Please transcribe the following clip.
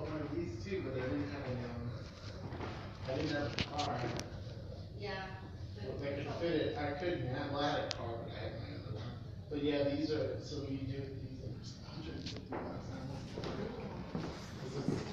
one of these too, but I didn't have I didn't have a car. Yeah. If I could fit it, I couldn't have, well, I had a car, but I had my other one. But yeah, these are, so you do, these are $150. This is